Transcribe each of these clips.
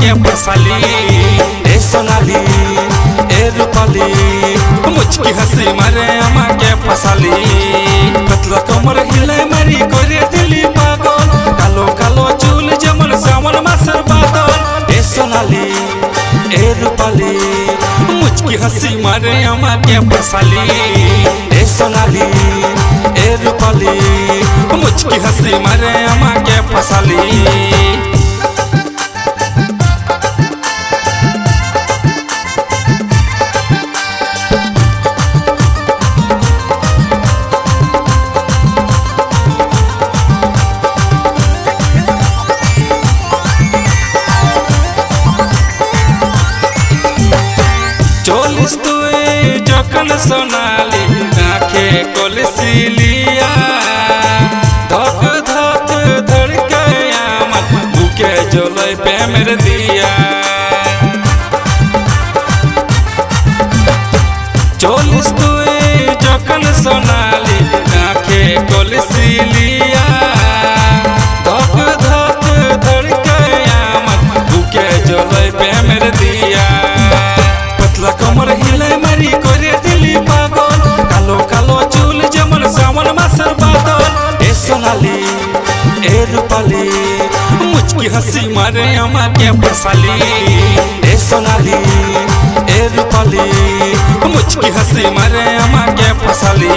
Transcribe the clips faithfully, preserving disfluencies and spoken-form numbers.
के फसाली। ए सोनाली ए रूपाली मुझकी हंसी मारे अमा के फसाली। पतला कमर हिले मारी करे दिली पागल, कालो कालो चूल जमन सावन मासर बादल। ए सोनाली ए रूपाली मुझकी हंसी मारे अमा के फसाली। ए सोनाली ए रूपाली मुझकी हंसी मारे अमा के फसाली। चोलिस तुए जखन सोनाली आँखे कोलसिलिया, धक धक धड़के मन बुके जलै पे मेरे दिया। चोलिस तुए जखन सोनाली आँखे कोलसिलिया, धक धक धड़के मन बुके जलै पे मेरे दिया। कमर हिले मारी करे दिली पागल, कालो कालो चूल जमन सावन मासर बादल। ए सोनाली ए रूपाली मुझकी हंसी मारे अमा के फसाली। ए सोनाली ए रूपाली मुझकी हंसी मारे अमा के फसाली।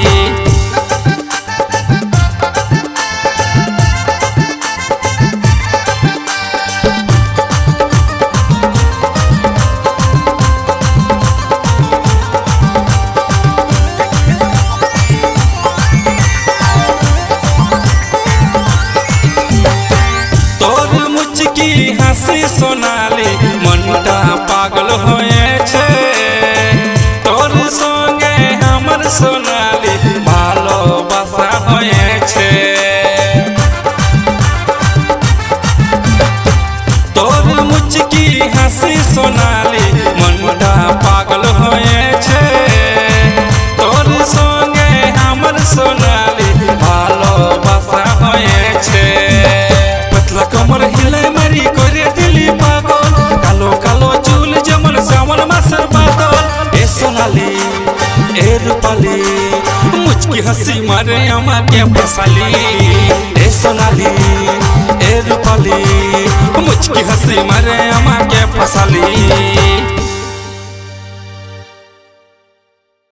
मुझकी हंसी सोनाली मनटा पागल होए छे, तोर संगे हमर सोनाली भालोबासा होए छे। तोर मुझकी हंसी सोनाली मनटा पागल होए छे, तोर संगे हमर सोनाली भालोबासा होए छे। पतला कमर हिले मारी करे दिली पागल, कालो कालो चूल जमन सावन मासर बादल। ए सोनाली ए रूपाली मुझकी हंसी मारे अमा के फसाली। ए सोनाली ए रूपाली मुझकी हंसी मारे अमा के फसाली।